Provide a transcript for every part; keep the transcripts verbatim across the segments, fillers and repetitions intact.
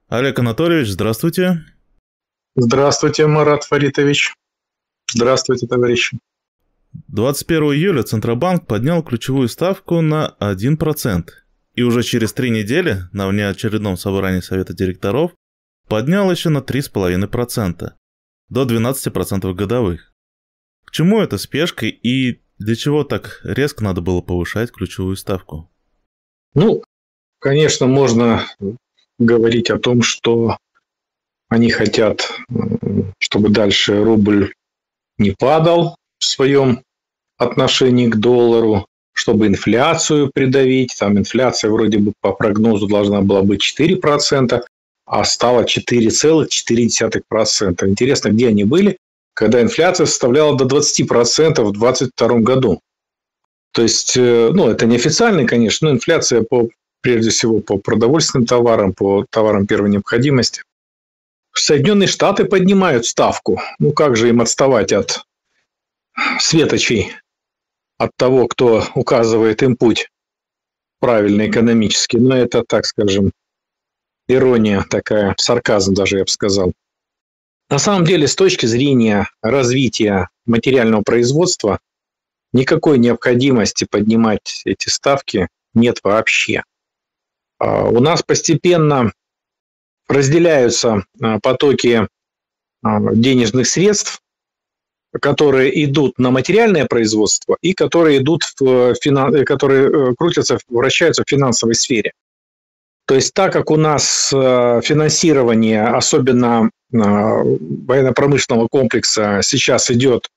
Олег Анатольевич, здравствуйте. Здравствуйте, Марат Фаритович. Здравствуйте, товарищи. двадцать первого июля Центробанк поднял ключевую ставку на один процент. И уже через три недели на внеочередном собрании Совета директоров поднял еще на три целых пять десятых процента, до двенадцати процентов годовых. К чему эта спешка и для чего так резко надо было повышать ключевую ставку? Ну, конечно, можно говорить о том, что они хотят, чтобы дальше рубль не падал в своем отношении к доллару, чтобы инфляцию придавить. Там инфляция вроде бы по прогнозу должна была быть четыре процента, а стала четыре целых четыре десятых процента. Интересно, где они были, когда инфляция составляла до двадцати процентов в двадцать втором году. То есть, ну, это неофициальный, конечно, но инфляция по, прежде всего по продовольственным товарам, по товарам первой необходимости. Соединенные Штаты поднимают ставку. Ну, как же им отставать от светочей, от того, кто указывает им путь правильный экономически. Но это, так скажем, ирония такая, сарказм даже, я бы сказал. На самом деле, с точки зрения развития материального производства, никакой необходимости поднимать эти ставки нет вообще. У нас постепенно разделяются потоки денежных средств, которые идут на материальное производство и которые идут в финан... которые крутятся, вращаются в финансовой сфере. То есть, так как у нас финансирование, особенно военно-промышленного комплекса, сейчас идет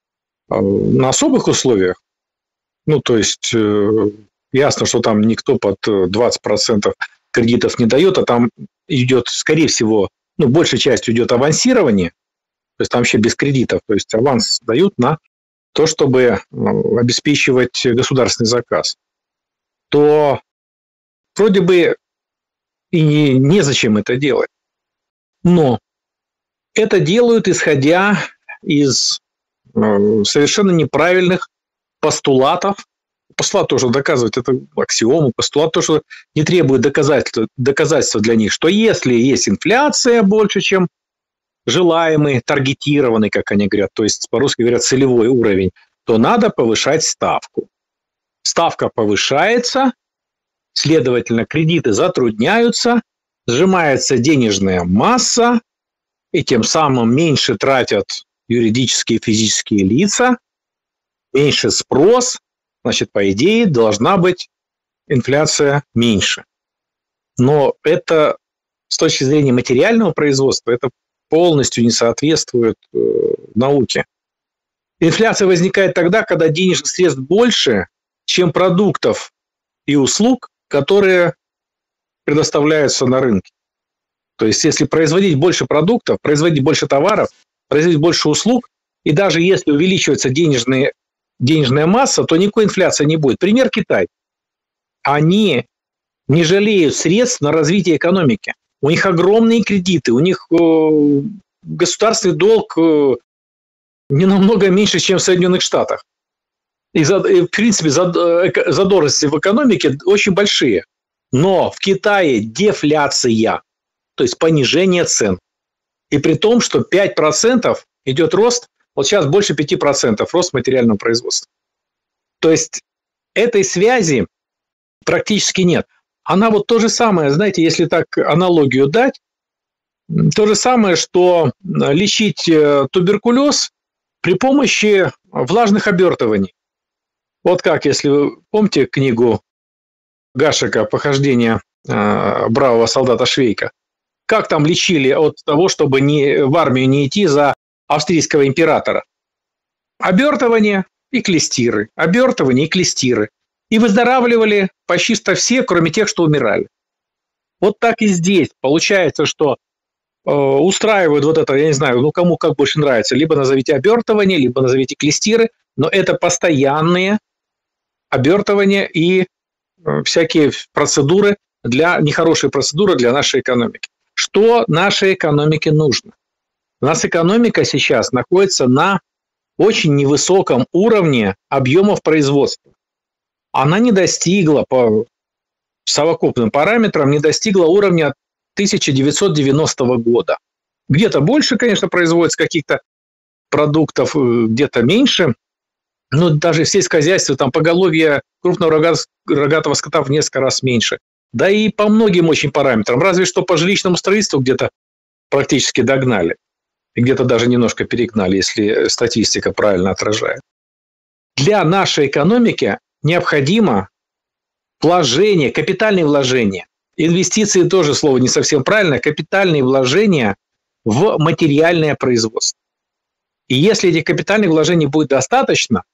на особых условиях, ну, то есть, ясно, что там никто под двадцать процентов кредитов не дает, а там идет, скорее всего, ну, большей частью идет авансирование, то есть там вообще без кредитов, то есть аванс дают на то, чтобы обеспечивать государственный заказ, то вроде бы и не, незачем это делать. Но это делают, исходя из совершенно неправильных постулатов. Постулат тоже доказывать, это аксиому, постулат тоже не требует доказательства, доказательства для них, что если есть инфляция больше, чем желаемый, таргетированный, как они говорят, то есть по-русски говорят целевой уровень, то надо повышать ставку. Ставка повышается, следовательно, кредиты затрудняются, сжимается денежная масса, и тем самым меньше тратят юридические и физические лица, меньше спрос, значит, по идее, должна быть инфляция меньше. Но это с точки зрения материального производства, это полностью не соответствует э, науке. Инфляция возникает тогда, когда денежных средств больше, чем продуктов и услуг, которые предоставляются на рынке. То есть, если производить больше продуктов, производить больше товаров, производить больше услуг, и даже если увеличивается денежные, денежная масса, то никакой инфляции не будет. Пример Китай. Они не жалеют средств на развитие экономики. У них огромные кредиты, у них э, государственный долг э, не намного меньше, чем в Соединенных Штатах. И, за, и в принципе, зад, э, задолженности в экономике очень большие. Но в Китае дефляция, то есть понижение цен. И при том, что пять процентов идет рост, вот сейчас больше пяти процентов рост материального производства. То есть этой связи практически нет. Она вот то же самое, знаете, если так аналогию дать, то же самое, что лечить туберкулез при помощи влажных обертываний. Вот как, если вы помните книгу Гашека «Похождение бравого солдата Швейка», как там лечили от того, чтобы не, в армию не идти за австрийского императора? Обертывание и клестиры, обертывание и клестиры. И выздоравливали почти что все, кроме тех, что умирали. Вот так и здесь. Получается, что э, устраивают вот это, я не знаю, ну кому как больше нравится. Либо назовите обертывание, либо назовите клестиры, но это постоянные обертывания и э, всякие процедуры, для, нехорошие процедуры для нашей экономики. Что нашей экономике нужно? У нас экономика сейчас находится на очень невысоком уровне объемов производства. Она не достигла по совокупным параметрам, не достигла уровня тысяча девятьсот девяностого года. Где-то больше, конечно, производится каких-то продуктов, где-то меньше. Но даже в сельскохозяйстве там поголовье крупного рогатого скота в несколько раз меньше. Да и по многим очень параметрам. Разве что по жилищному строительству где-то практически догнали. И где-то даже немножко перегнали, если статистика правильно отражает. Для нашей экономики необходимо вложение, капитальные вложения. Инвестиции тоже слово не совсем правильное. Капитальные вложения в материальное производство. И если этих капитальных вложений будет достаточно,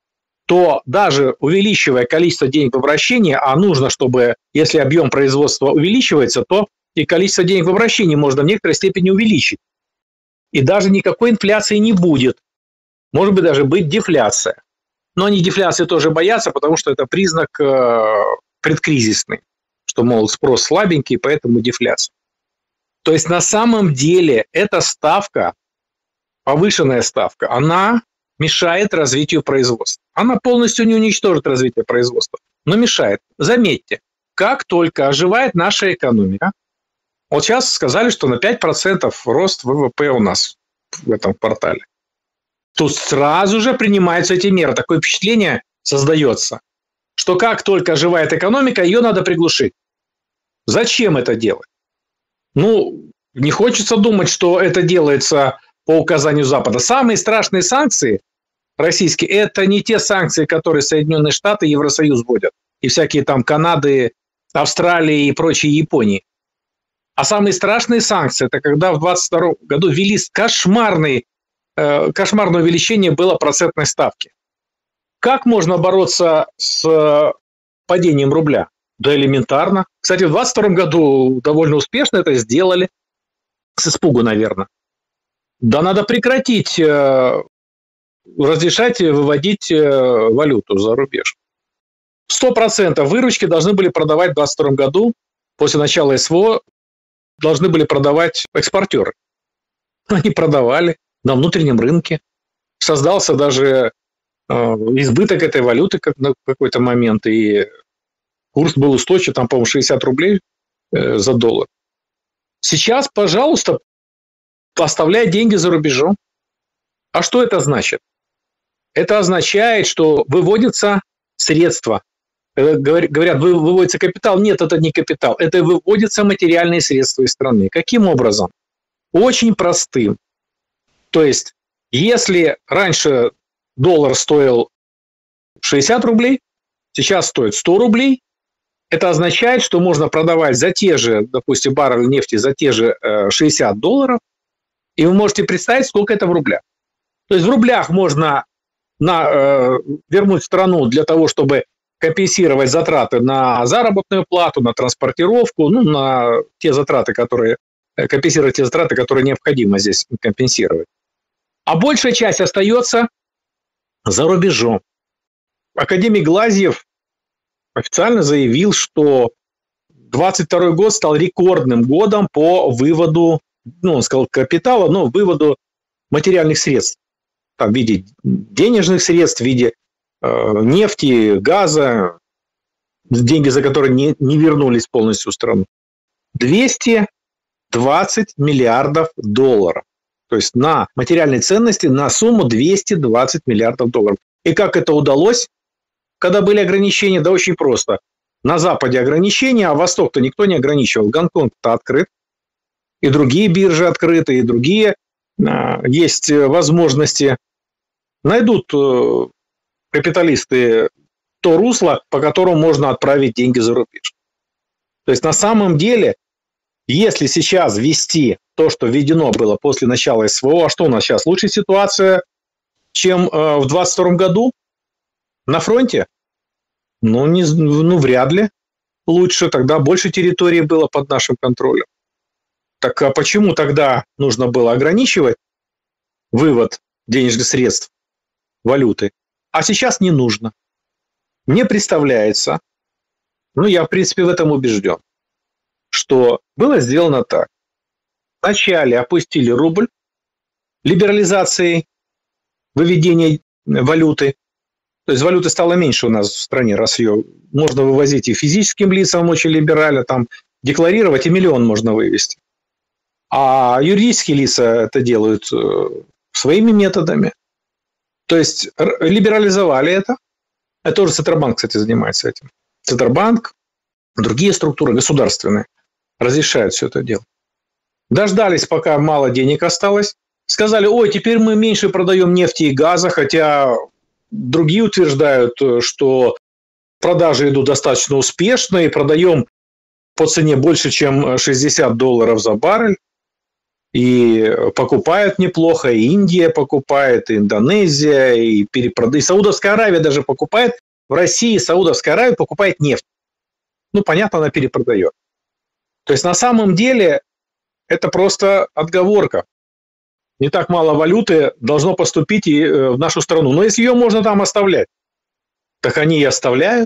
то даже увеличивая количество денег в обращении, а нужно, чтобы, если объем производства увеличивается, то и количество денег в обращении можно в некоторой степени увеличить. И даже никакой инфляции не будет. Может быть, даже быть дефляция. Но они дефляции тоже боятся, потому что это признак предкризисный, что, мол, спрос слабенький, поэтому дефляция. То есть на самом деле эта ставка, повышенная ставка, она мешает развитию производства. Она полностью не уничтожит развитие производства, но мешает. Заметьте, как только оживает наша экономика, вот сейчас сказали, что на пять процентов рост ВВП у нас в этом квартале. Тут сразу же принимаются эти меры. Такое впечатление создается, что как только оживает экономика, ее надо приглушить. Зачем это делать? Ну, не хочется думать, что это делается по указанию Запада. Самые страшные санкции российские – это не те санкции, которые Соединенные Штаты и Евросоюз вводят, и всякие там Канады, Австралии и прочие Японии. А самые страшные санкции – это когда в двадцать втором году ввели кошмарный, э, кошмарное увеличение было процентной ставки. Как можно бороться с падением рубля? Да элементарно. Кстати, в двадцать втором году довольно успешно это сделали. С испугу, наверное. Да надо прекратить э, разрешать выводить э, валюту за рубеж. сто процентов выручки должны были продавать в двадцать втором году, после начала СВО, должны были продавать экспортеры. Они продавали на внутреннем рынке. Создался даже э, избыток этой валюты как на какой-то момент, и курс был устойчив, там, по-моему, шестьдесят рублей э, за доллар. Сейчас, пожалуйста, оставляй деньги за рубежом. А что это значит? Это означает, что выводятся средства. Говорят, выводится капитал. Нет, это не капитал. Это выводятся материальные средства из страны. Каким образом? Очень простым. То есть, если раньше доллар стоил шестьдесят рублей, сейчас стоит сто рублей, это означает, что можно продавать за те же, допустим, баррель нефти за те же шестьдесят долларов, и вы можете представить, сколько это в рублях. То есть в рублях можно на, э, вернуть страну для того, чтобы компенсировать затраты на заработную плату, на транспортировку, ну, на те затраты, которые, компенсировать те затраты, которые необходимо здесь компенсировать. А большая часть остается за рубежом. Академик Глазьев официально заявил, что двадцать второй год стал рекордным годом по выводу, ну, он сказал капитала, но выводу материальных средств. Там, в виде денежных средств, в виде э, нефти, газа, деньги за которые не, не вернулись полностью в страну. двести двадцать миллиардов долларов. То есть на материальной ценности на сумму двести двадцать миллиардов долларов. И как это удалось? Когда были ограничения, да очень просто. На Западе ограничения, а Восток-то никто не ограничивал. Гонконг-то открыт, и другие биржи открыты, и другие а, есть возможности. Найдут э, капиталисты то русло, по которому можно отправить деньги за рубеж. То есть на самом деле, если сейчас ввести то, что введено было после начала СВО, а что у нас сейчас? Лучшая ситуация, чем э, в двадцать втором году? На фронте? Ну, не, ну, вряд ли. Лучше, тогда больше территории было под нашим контролем. Так а почему тогда нужно было ограничивать вывод денежных средств, валюты? А сейчас не нужно. Мне представляется, ну, я, в принципе, в этом убежден, что было сделано так. Вначале опустили рубль либерализацией выведения валюты. То есть валюты стало меньше у нас в стране, раз ее можно вывозить и физическим лицам очень либерально, там декларировать, и миллион можно вывести. А юридические лица это делают своими методами. То есть либерализовали это. Это тоже Центробанк, кстати, занимается этим. Центробанк, другие структуры государственные разрешают все это дело. Дождались, пока мало денег осталось. Сказали, ой, теперь мы меньше продаем нефти и газа, хотя другие утверждают, что продажи идут достаточно успешно и продаем по цене больше, чем шестьдесят долларов за баррель. И покупают неплохо, и Индия покупает, и Индонезия, и перепродает. И Саудовская Аравия даже покупает. В России Саудовская Аравия покупает нефть. Ну, понятно, она перепродает. То есть, на самом деле, это просто отговорка. Не так мало валюты должно поступить и в нашу страну. Но если ее можно там оставлять, так они и оставляют.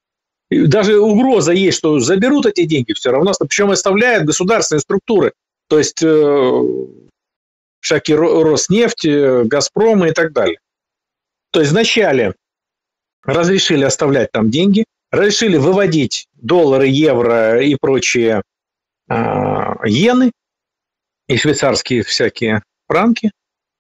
И даже угроза есть, что заберут эти деньги все равно. Причем оставляют государственные структуры. То есть, э, всякие Роснефть, Газпром и так далее. То есть, вначале разрешили оставлять там деньги, разрешили выводить доллары, евро и прочие э, иены, и швейцарские всякие франки.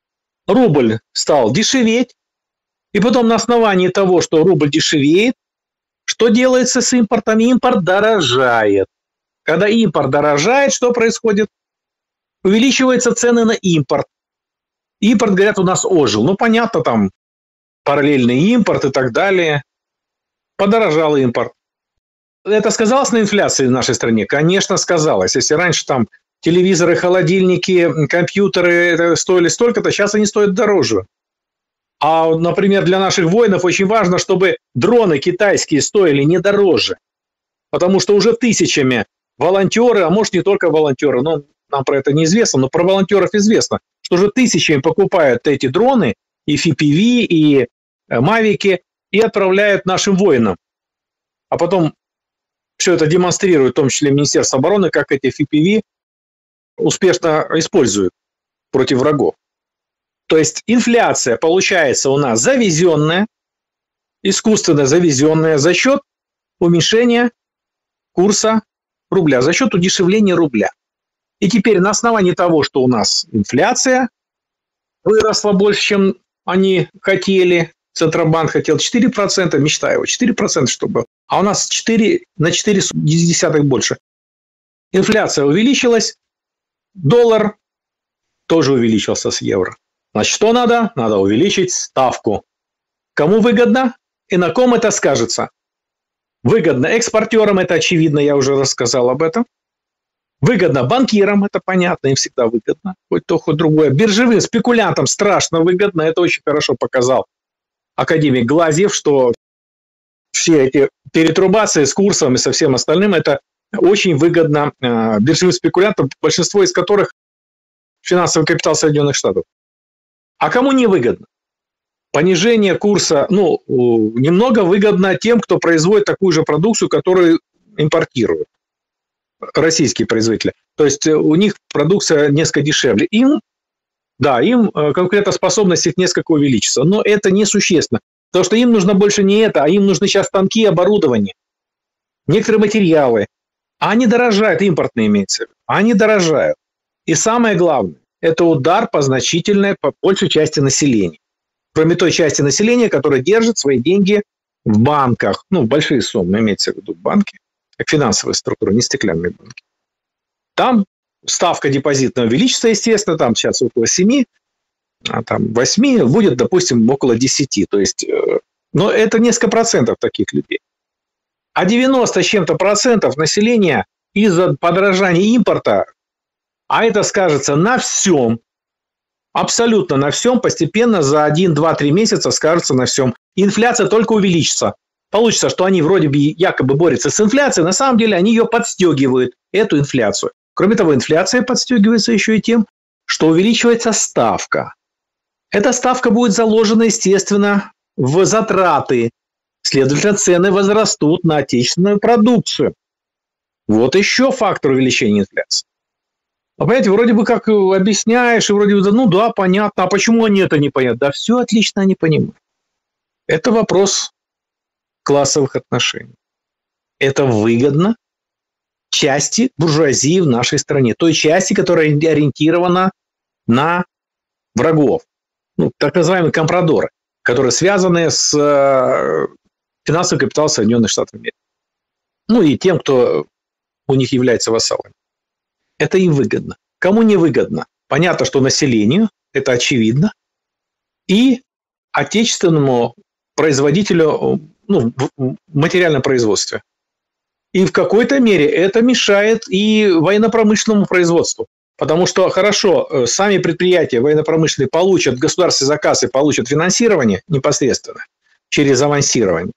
Рубль стал дешеветь. И потом на основании того, что рубль дешевеет, что делается с импортом? Импорт дорожает. Когда импорт дорожает, что происходит? Увеличиваются цены на импорт. Импорт, говорят, у нас ожил. Ну, понятно, там параллельный импорт и так далее. Подорожал импорт. Это сказалось на инфляции в нашей стране? Конечно, сказалось. Если раньше там телевизоры, холодильники, компьютеры стоили столько-то, сейчас они стоят дороже. А, например, для наших воинов очень важно, чтобы дроны китайские стоили не дороже. Потому что уже тысячами волонтеры, а может не только волонтеры, но нам про это неизвестно, но про волонтеров известно, что уже тысячами покупают эти дроны, и эф пи ви, и мавики, и отправляют нашим воинам. А потом все это демонстрирует, в том числе Министерство обороны, как эти эф пи ви успешно используют против врагов. То есть инфляция получается у нас завезенная, искусственно завезенная за счет уменьшения курса рубля, за счет удешевления рубля. И теперь на основании того, что у нас инфляция выросла больше, чем они хотели, Центробанк хотел четыре процента, мечта его четыре процента, чтобы, а у нас четыре на четыре десятых больше. Инфляция увеличилась, доллар тоже увеличился с евро. Значит, что надо? Надо увеличить ставку. Кому выгодно и на ком это скажется? Выгодно экспортерам, это очевидно, я уже рассказал об этом. Выгодно банкирам, это понятно, им всегда выгодно, хоть то, хоть другое. Биржевым спекулянтам страшно выгодно, это очень хорошо показал академик Глазьев, что все эти перетрубации с курсом и со всем остальным, это очень выгодно биржевым спекулянтам, большинство из которых финансовый капитал Соединенных Штатов. А кому не выгодно? Понижение курса, ну, немного выгодно тем, кто производит такую же продукцию, которую импортируют российские производители. То есть у них продукция несколько дешевле. Им, да, им конкурентоспособность их несколько увеличится, но это несущественно. Потому что им нужно больше не это, а им нужны сейчас станки и оборудование, некоторые материалы. А они дорожают, импортные имеется в виду. Они дорожают. И самое главное, это удар по значительной, по большей части населения. Кроме той части населения, которая держит свои деньги в банках. Ну, большие суммы, имеется в виду банки, как финансовые структуры, не стеклянные банки. Там ставка депозитная увеличится, естественно, там сейчас около семи, а там восьми, будет, допустим, около десяти. То есть, но это несколько процентов таких людей. А девяносто с чем-то процентов населения из-за подорожания импорта, а это скажется на всем, абсолютно на всем, постепенно за один, два, три месяца скажется на всем. Инфляция только увеличится. Получится, что они вроде бы якобы борются с инфляцией, на самом деле они ее подстегивают, эту инфляцию. Кроме того, инфляция подстегивается еще и тем, что увеличивается ставка. Эта ставка будет заложена, естественно, в затраты. Следовательно, цены возрастут на отечественную продукцию. Вот еще фактор увеличения инфляции. А понимаете, вроде бы как объясняешь, и вроде бы, ну да, понятно, а почему они это не понятно? Да все отлично они понимают. Это вопрос классовых отношений. Это выгодно части буржуазии в нашей стране, той части, которая ориентирована на врагов, ну, так называемые компрадоры, которые связаны с финансовым капиталом Соединенных Штатов Америки. Ну и тем, кто у них является вассалами. Это им выгодно. Кому не выгодно? Понятно, что населению, это очевидно, и отечественному производителю, ну, в материальном производстве. И в какой-то мере это мешает и военно-промышленному производству. Потому что, хорошо, сами предприятия военно-промышленные получат государственный заказ и получат финансирование непосредственно через авансирование.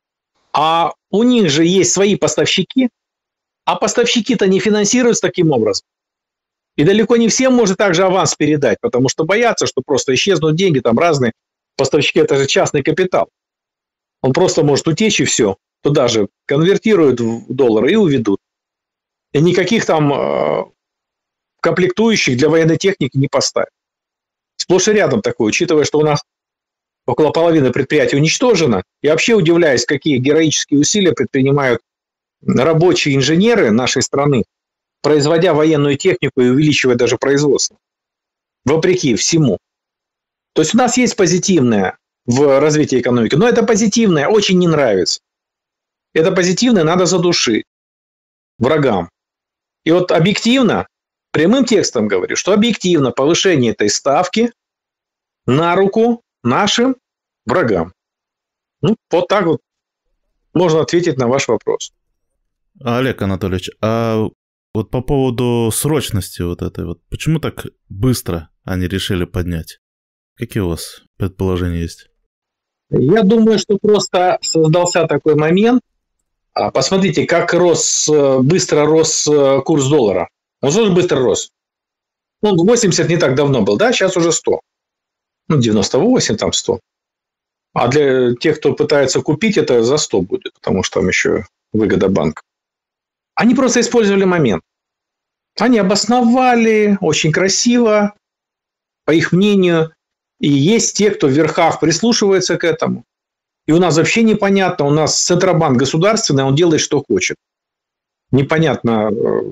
А у них же есть свои поставщики, а поставщики-то не финансируются таким образом. И далеко не всем может также аванс передать, потому что боятся, что просто исчезнут деньги, там разные поставщики, это же частный капитал. Он просто может утечь и все. Туда же конвертируют в доллары и уведут. И никаких там комплектующих для военной техники не поставят. Сплошь и рядом такое, учитывая, что у нас около половины предприятий уничтожено. Я вообще удивляюсь, какие героические усилия предпринимают рабочие инженеры нашей страны, производя военную технику и увеличивая даже производство. Вопреки всему. То есть у нас есть позитивное в развитии экономики, но это позитивное очень не нравится. Это позитивное надо задушить врагам. И вот объективно, прямым текстом говорю, что объективно повышение этой ставки на руку нашим врагам. Ну, вот так вот можно ответить на ваш вопрос. Олег Анатольевич, а вот по поводу срочности вот этой вот, почему так быстро они решили поднять? Какие у вас предположения есть? Я думаю, что просто создался такой момент. Посмотрите, как рос, быстро рос курс доллара. Он тоже быстро рос. Ну, восемьдесят не так давно был, да? Сейчас уже сто. Ну, девяносто восемь, там сто. А для тех, кто пытается купить, это за сто будет, потому что там еще выгода банка. Они просто использовали момент. Они обосновали очень красиво, по их мнению. И есть те, кто в верхах прислушивается к этому. И у нас вообще непонятно, у нас Центробанк государственный, он делает, что хочет. Непонятно,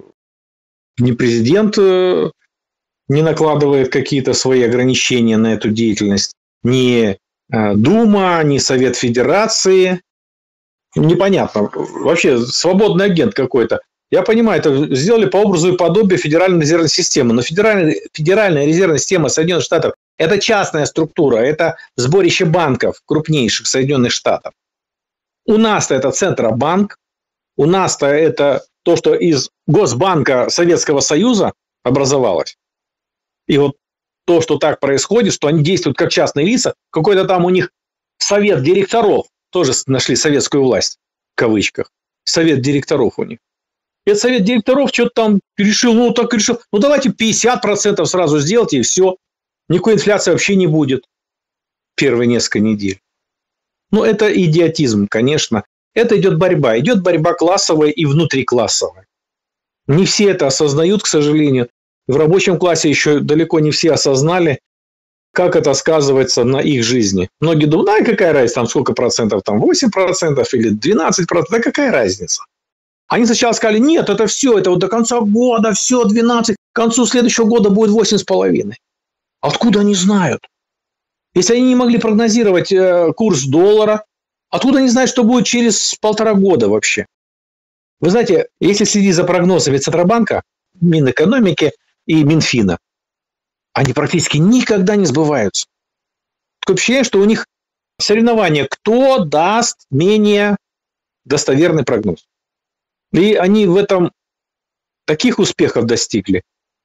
ни президент не накладывает какие-то свои ограничения на эту деятельность, ни Дума, ни Совет Федерации. Непонятно. Вообще свободный агент какой-то. Я понимаю, это сделали по образу и подобию Федеральной резервной системы. Но Федеральная, Федеральная резервная система Соединенных Штатов – это частная структура, это сборище банков крупнейших Соединенных Штатов. У нас-то это Центробанк, у нас-то это то, что из Госбанка Советского Союза образовалось. И вот то, что так происходит, что они действуют как частные лица, какой-то там у них совет директоров, тоже нашли советскую власть, в кавычках, совет директоров у них. И этот совет директоров что-то там решил, ну так решил, ну давайте пятьдесят процентов сразу сделайте и все. Никакой инфляции вообще не будет первые несколько недель. Ну это идиотизм, конечно. Это идет борьба. Идет борьба классовая и внутриклассовая. Не все это осознают, к сожалению. В рабочем классе еще далеко не все осознали, как это сказывается на их жизни. Многие думают, да, какая разница, там сколько процентов, там восемь процентов или двенадцать процентов, да какая разница. Они сначала сказали, нет, это все, это вот до конца года, все, двенадцать, к концу следующего года будет восемь с половиной. Откуда они знают? Если они не могли прогнозировать э, курс доллара, откуда они знают, что будет через полтора года вообще? Вы знаете, если следить за прогнозами Центробанка, Минэкономики и Минфина, они практически никогда не сбываются. Такое ощущение, что у них соревнование, кто даст менее достоверный прогноз. И они в этом таких успехов достигли,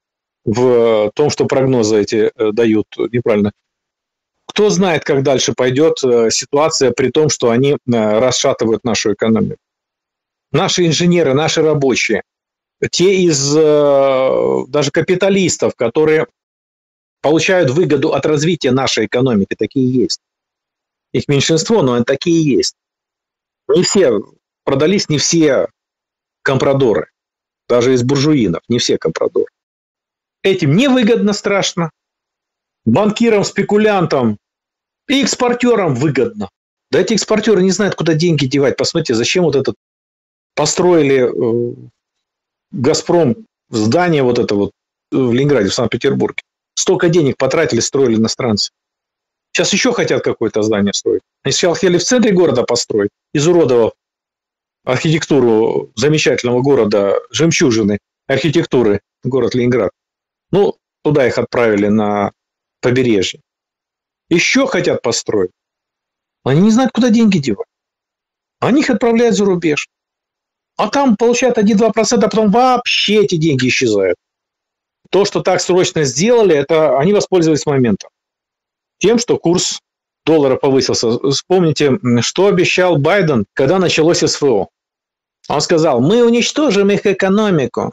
в том, что прогнозы эти дают неправильно. Кто знает, как дальше пойдет ситуация, при том, что они расшатывают нашу экономику. Наши инженеры, наши рабочие, те из даже капиталистов, которые получают выгоду от развития нашей экономики, такие есть. Их меньшинство, но такие есть. Не все продались, не все компрадоры. Даже из буржуинов, не все компрадоры. Этим невыгодно страшно. Банкирам, спекулянтам и экспортерам выгодно. Да эти экспортеры не знают, куда деньги девать. Посмотрите, зачем вот этот построили «Газпром», здание вот это вот в Ленинграде, в Санкт-Петербурге. Столько денег потратили, строили иностранцы. Сейчас еще хотят какое-то здание строить. Они сначала хотели в центре города построить, изуродовав архитектуру замечательного города, жемчужины архитектуры, город Ленинград. Ну, туда их отправили на побережье. Еще хотят построить. Они не знают, куда деньги девать. Они их отправляют за рубеж. А там получают один-два процента, а потом вообще эти деньги исчезают. То, что так срочно сделали, это они воспользовались моментом. Тем, что курс доллара повысился. Вспомните, что обещал Байден, когда началось СВО. Он сказал, мы уничтожим их экономику.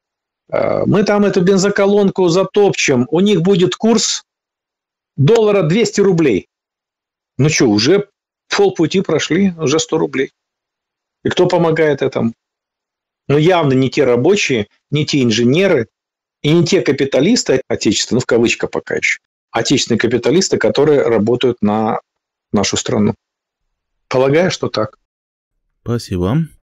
Мы там эту бензоколонку затопчем. У них будет курс доллара двести рублей. Ну что, уже полпути прошли, уже сто рублей. И кто помогает этому? Ну, явно не те рабочие, не те инженеры и не те капиталисты, отечественные, ну, в кавычках пока еще, отечественные капиталисты, которые работают на нашу страну. Полагаю, что так. Спасибо.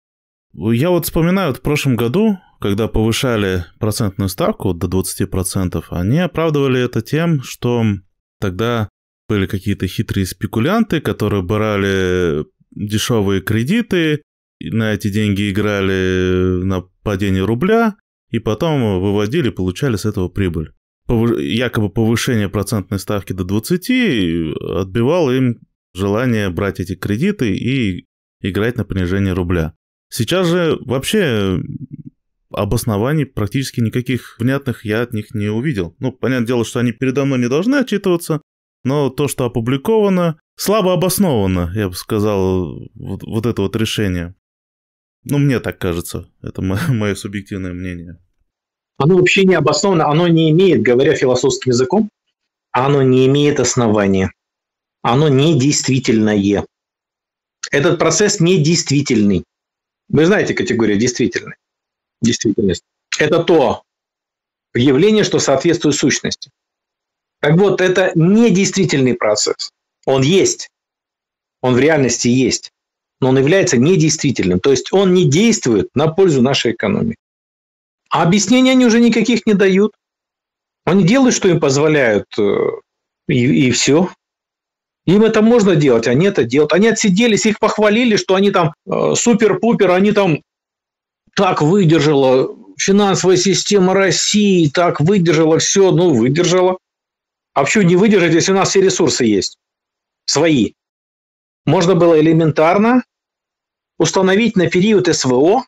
Я вот вспоминаю, в прошлом году, когда повышали процентную ставку до двадцати процентов, они оправдывали это тем, что тогда были какие-то хитрые спекулянты, которые брали дешевые кредиты, на эти деньги играли на падение рубля, и потом выводили, получали с этого прибыль. Якобы повышение процентной ставки до двадцати отбивало им желание брать эти кредиты и играть на понижение рубля. Сейчас же вообще обоснований практически никаких внятных я от них не увидел. Ну, понятное дело, что они передо мной не должны отчитываться, но то, что опубликовано, слабо обосновано, я бы сказал, вот, вот это вот решение. Ну, мне так кажется. Это мое субъективное мнение. Оно вообще не обосновано, оно не имеет, говоря философским языком, оно не имеет основания. Оно недействительное. Этот процесс недействительный. Вы знаете категорию действительный. Действительность. Это то явление, что соответствует сущности. Так вот, это недействительный процесс. Он есть. Он в реальности есть. Но он является недействительным. То есть он не действует на пользу нашей экономики. А объяснений они уже никаких не дают. Они делают, что им позволяют, и, и все. Им это можно делать, они это делают. Они отсиделись, их похвалили, что они там э, супер-пупер, они там так выдержала финансовая система России, так выдержала все, ну выдержала. А почему не выдержать, если у нас все ресурсы есть? Свои. Можно было элементарно установить на период СВО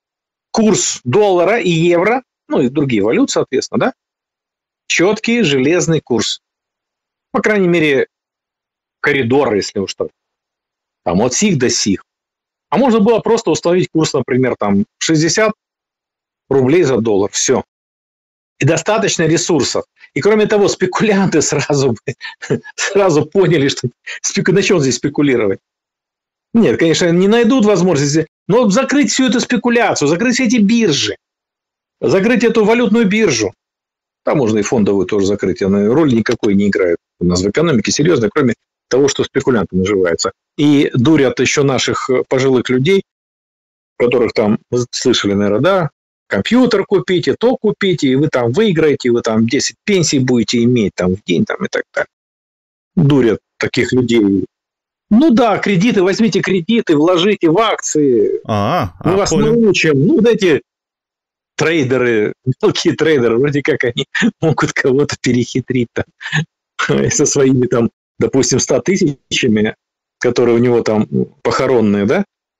курс доллара и евро, ну и другие валют, соответственно, да? Четкий железный курс. По крайней мере, коридор, если уж так. Там от сих до сих. А можно было просто установить курс, например, там шестьдесят рублей за доллар. Все. И достаточно ресурсов. И кроме того, спекулянты сразу, сразу поняли, что спеку... на чем здесь спекулировать. Нет, конечно, не найдут возможности, но закрыть всю эту спекуляцию, закрыть все эти биржи, закрыть эту валютную биржу. Там можно и фондовую тоже закрыть, она роли никакой не играет у нас в экономике, серьезно, кроме того, что спекулянты наживаются. И дурят еще наших пожилых людей, которых там, вы слышали, наверное, да, компьютер купите, то купите, и вы там выиграете, и вы там десять пенсий будете иметь там в день там, и так далее. Дурят таких людей. Ну да, кредиты, возьмите кредиты, вложите в акции. А, Мы а, вас понял. научим. Ну, вот эти трейдеры, мелкие трейдеры, вроде как они могут кого-то перехитрить там со своими там, допустим, ста тысячами, которые у него там похоронные, да?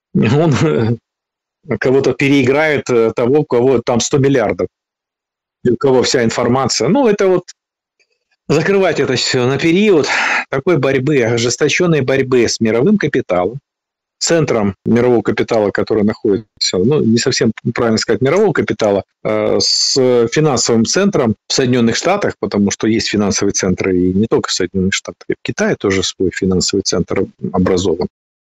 Он кого-то переиграет того, у кого там сто миллиардов. И у кого вся информация. Ну, это вот закрывать это все на период такой борьбы, ожесточенной борьбы с мировым капиталом, центром мирового капитала, который находится, ну, не совсем правильно сказать мирового капитала, а с финансовым центром в Соединенных Штатах, потому что есть финансовые центры и не только в Соединенных Штатах, и в Китае тоже свой финансовый центр образован.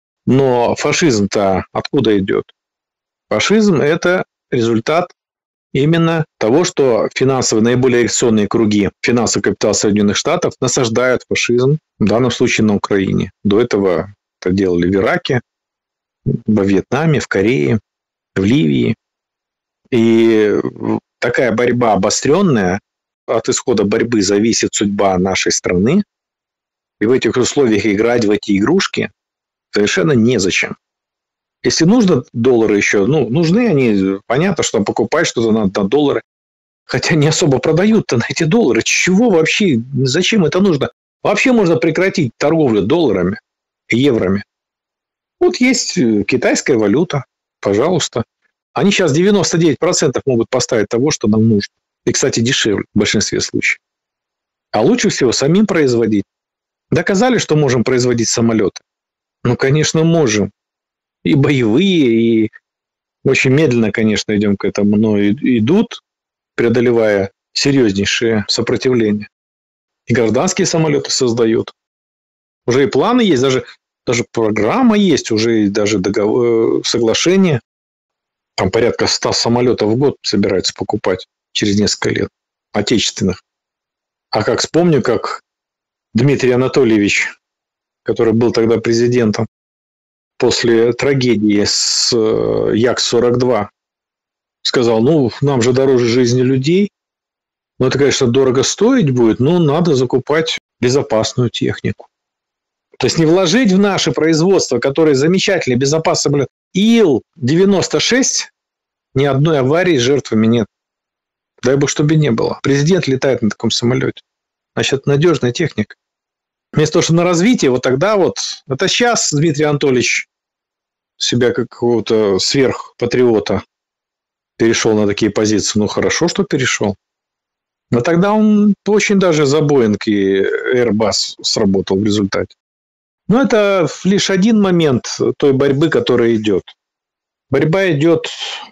Но фашизм-то откуда идет? Фашизм – это результат именно того, что финансовые, наиболее реакционные круги финансового капитала Соединенных Штатов насаждают фашизм, в данном случае на Украине. До этого это делали в Ираке, во Вьетнаме, в Корее, в Ливии. И такая борьба обостренная, от исхода борьбы зависит судьба нашей страны. И в этих условиях играть в эти игрушки совершенно незачем. Если нужно доллары еще, ну, нужны они, понятно, что покупать что-то надо на доллары. Хотя не особо продают-то на эти доллары. Чего вообще, зачем это нужно? Вообще можно прекратить торговлю долларами и евроми. Вот есть китайская валюта, пожалуйста. Они сейчас девяносто девять процентов могут поставить того, что нам нужно. И, кстати, дешевле в большинстве случаев. А лучше всего самим производить. Доказали, что можем производить самолеты? Ну, конечно, можем. И боевые, и очень медленно, конечно, идем к этому, но идут, преодолевая серьезнейшее сопротивление. И гражданские самолеты создают. Уже и планы есть, даже, даже программа есть, уже и даже договор, соглашение. Там порядка ста самолетов в год собираются покупать через несколько лет. Отечественных. А как вспомню, как Дмитрий Анатольевич, который был тогда президентом, после трагедии с Як сорок два, сказал, ну, нам же дороже жизни людей. Ну, это, конечно, дорого стоить будет, но надо закупать безопасную технику. То есть не вложить в наше производство, которое замечательно, безопасно. Ил девяносто шесть, ни одной аварии с жертвами нет. Дай бог, чтобы не было. Президент летает на таком самолете. Значит, надежная техника. Вместо того, что на развитие, вот тогда вот, это сейчас Дмитрий Анатольевич себя как какого-то сверхпатриота перешел на такие позиции. Ну, хорошо, что перешел. Но тогда он очень даже за Boeing и Airbus сработал в результате. Но это лишь один момент той борьбы, которая идет. Борьба идет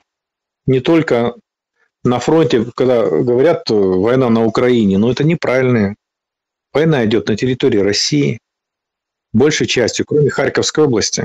не только на фронте, когда говорят война на Украине, но это неправильно. Война идет на территории России, большей частью, кроме Харьковской области.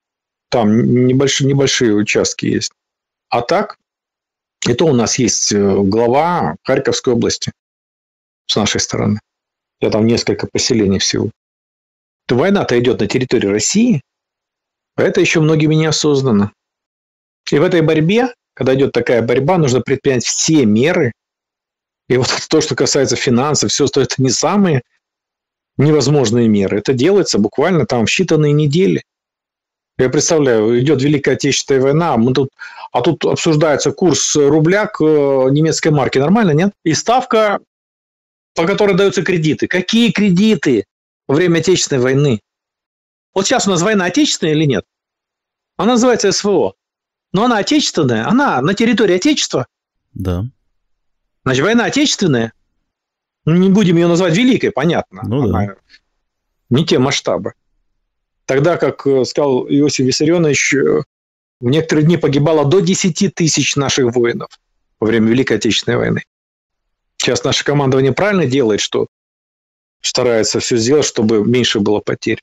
Там небольшие, небольшие участки есть. А так, и то у нас есть глава Харьковской области с нашей стороны. Я там несколько поселений всего. То война-то идет на территории России, а это еще многими не осознанно. И в этой борьбе, когда идет такая борьба, нужно предпринять все меры. И вот то, что касается финансов, все остальное, это не самые невозможные меры. Это делается буквально там в считанные недели. Я представляю, идет Великая Отечественная война, мы тут, а тут обсуждается курс рубля к немецкой марке. Нормально, нет? И ставка, по которой даются кредиты. Какие кредиты во время Отечественной войны? Вот сейчас у нас война отечественная или нет? Она называется СВО. Но она отечественная, она на территории Отечества. Да. Значит, война отечественная. Не будем ее называть великой, понятно. Ну, она да. Не те масштабы. Тогда, как сказал Иосиф Виссарионович, в некоторые дни погибало до десяти тысяч наших воинов во время Великой Отечественной войны. Сейчас наше командование правильно делает, что старается все сделать, чтобы меньше было потерь.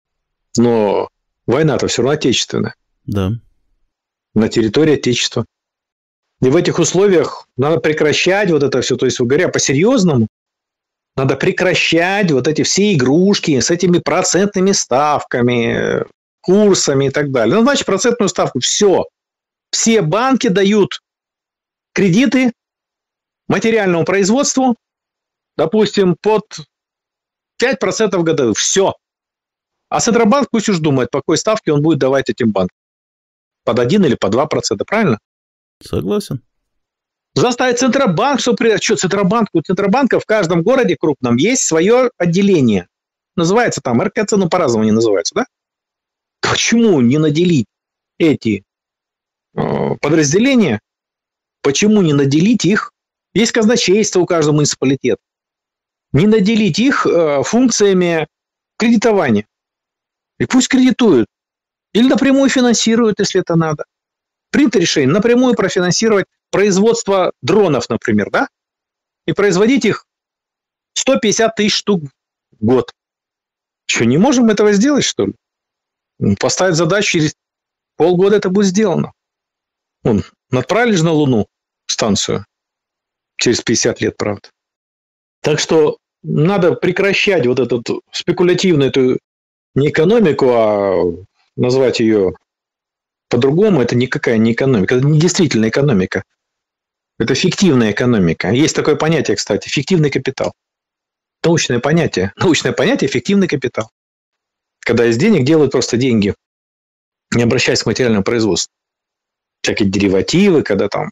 Но война-то все равно отечественная. Да. На территории Отечества. И в этих условиях надо прекращать вот это все. То есть, говоря по-серьезному, надо прекращать вот эти все игрушки с этими процентными ставками, курсами и так далее. Ну, значит, процентную ставку. Все. Все банки дают кредиты материальному производству, допустим, под пять процентов годовых. Все. А Центробанк пусть уж думает, по какой ставке он будет давать этим банкам. Под один или по два процента, правильно? Согласен. Заставить Центробанк, что при... Что, Центробанк? У Центробанка в каждом городе крупном есть свое отделение. Называется там эр ка цэ, ну по-разному они называются, да? Почему не наделить эти э, подразделения? Почему не наделить их? Есть казначейство у каждого муниципалитета. Не наделить их э, функциями кредитования. И пусть кредитуют. Или напрямую финансируют, если это надо. Принято решение напрямую профинансировать производство дронов, например, да? И производить их сто пятьдесят тысяч штук в год. Что, не можем этого сделать, что ли? Поставить задачу, через полгода это будет сделано. Вон, отправили же на Луну станцию. Через пятьдесят лет, правда. Так что надо прекращать вот эту спекулятивную эту не экономику, а назвать ее по-другому. Это никакая не экономика. Это не действительно экономика. Это фиктивная экономика. Есть такое понятие, кстати, фиктивный капитал. Научное понятие. Научное понятие – фиктивный капитал. Когда из денег делают просто деньги, не обращаясь к материальному производству. Всякие деривативы, когда там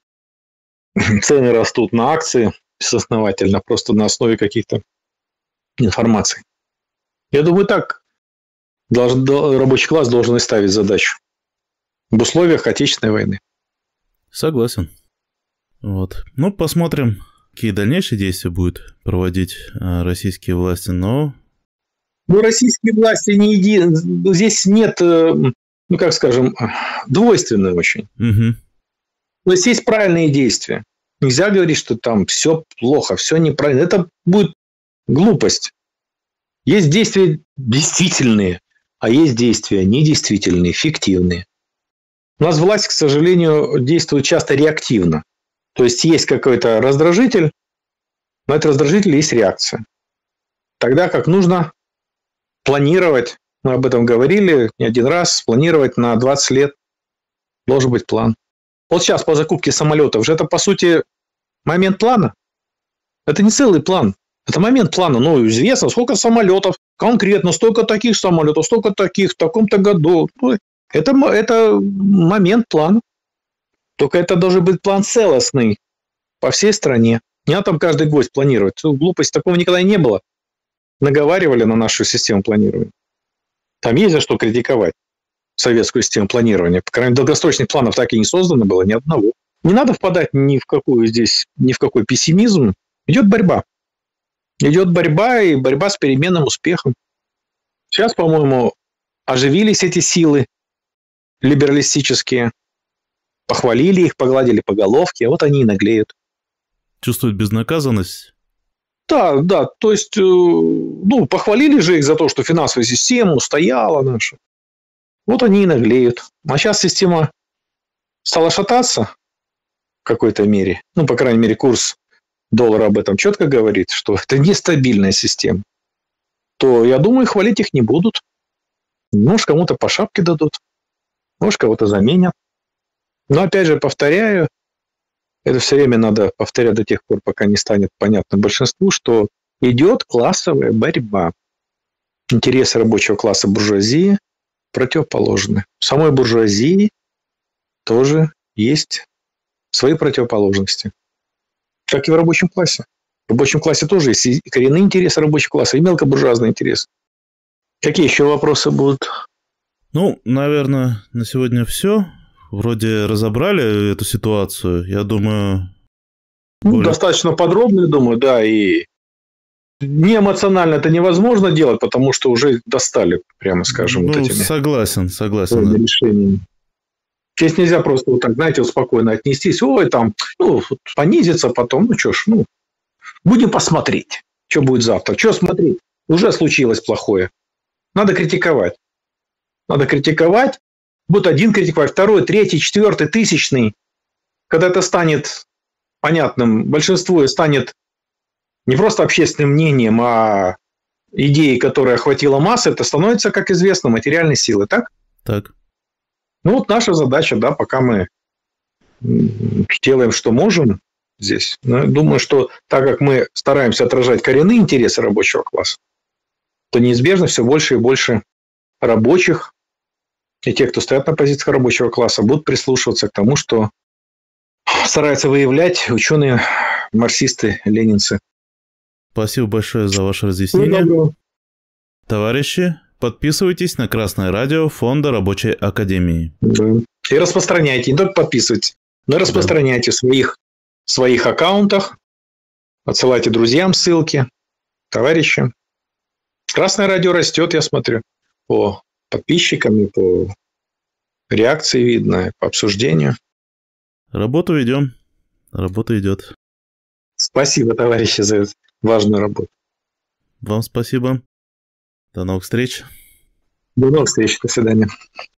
цены растут на акции безосновательно, просто на основе каких-то информаций. Я думаю, так должен, рабочий класс должен и ставить задачу в условиях Отечественной войны. Согласен. Вот. Ну, посмотрим, какие дальнейшие действия будут проводить российские власти, но... Ну, российские власти не еди... Здесь нет, ну, как скажем, двойственное очень. Угу. То есть, есть правильные действия. Нельзя говорить, что там все плохо, все неправильно. Это будет глупость. Есть действия действительные, а есть действия недействительные, фиктивные. У нас власть, к сожалению, действует часто реактивно. То есть, есть какой-то раздражитель, на этот раздражитель есть реакция. Тогда как нужно планировать, мы об этом говорили не один раз, планировать на двадцать лет должен быть план. Вот сейчас по закупке самолетов же это, по сути, момент плана. Это не целый план. Это момент плана. Ну, известно, сколько самолетов, конкретно, столько таких самолетов, столько таких, в таком-то году. Это, это момент плана. Только это должен быть план целостный по всей стране. Не надо там каждый гвоздь планировать. Глупость, такого никогда и не было. Наговаривали на нашу систему планирования. Там есть за что критиковать советскую систему планирования. По крайней мере, долгосрочных планов так и не создано было ни одного. Не надо впадать ни в какую здесь, ни в какой пессимизм. Идет борьба. Идет борьба и борьба с переменным успехом. Сейчас, по-моему, оживились эти силы либералистические. Похвалили их, погладили по головке, а вот они и наглеют. Чувствуют безнаказанность? Да, да, то есть, ну, похвалили же их за то, что финансовая система устояла наша. Вот они и наглеют. А сейчас система стала шататься в какой-то мере. Ну, по крайней мере, курс доллара об этом четко говорит, что это нестабильная система. То, я думаю, хвалить их не будут. Может, кому-то по шапке дадут. Может, кого-то заменят. Но, опять же, повторяю, это все время надо повторять до тех пор, пока не станет понятно большинству, что идет классовая борьба. Интересы рабочего класса буржуазии противоположны. В самой буржуазии тоже есть свои противоположности. Как и в рабочем классе. В рабочем классе тоже есть и коренные интересы рабочего класса, и мелкобуржуазные интересы. Какие еще вопросы будут? Ну, наверное, на сегодня все. Вроде разобрали эту ситуацию. Я думаю... Ну, более... Достаточно подробно, думаю, да. И не эмоционально это невозможно делать, потому что уже достали, прямо скажем, ну, вот этими... Согласен, согласен. Да. Решениями. Здесь нельзя просто вот так, знаете, спокойно отнестись. Ой, там, ну, понизится потом. Ну, что ж, ну, будем посмотреть, что будет завтра. Что смотреть? Уже случилось плохое. Надо критиковать. Надо критиковать. Будет один критиковать, второй, третий, четвертый, тысячный. Когда это станет понятным большинству и станет не просто общественным мнением, а идеей, которая охватила массы, это становится, как известно, материальной силой, так? Так. Ну, вот наша задача, да, пока мы делаем, что можем здесь. Но думаю, что так как мы стараемся отражать коренные интересы рабочего класса, то неизбежно все больше и больше рабочих и те, кто стоят на позициях рабочего класса, будут прислушиваться к тому, что стараются выявлять ученые, марксисты, ленинцы. Спасибо большое за ваше разъяснение. Ну, товарищи, подписывайтесь на Красное радио Фонда Рабочей Академии. Да. И распространяйте, не только подписывайтесь, но и распространяйте в своих, своих аккаунтах, отсылайте друзьям ссылки, товарищам. Красное радио растет, я смотрю, по подписчикам и по реакции видно, по обсуждению. Работу ведем. Работа идет. Спасибо, товарищи, за важную работу. Вам спасибо. До новых встреч. До новых встреч. До свидания.